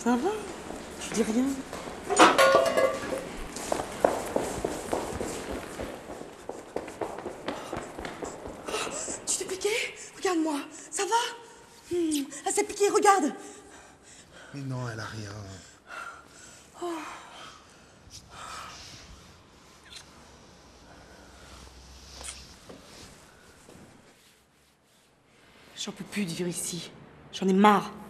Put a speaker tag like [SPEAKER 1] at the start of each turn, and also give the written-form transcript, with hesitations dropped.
[SPEAKER 1] Ça va? Je dis rien. Tu t'es piqué? Regarde-moi. Ça va? Elle s'est piquée, regarde.
[SPEAKER 2] Mais non, elle a rien.
[SPEAKER 1] J'en peux plus de vivre ici. J'en ai marre.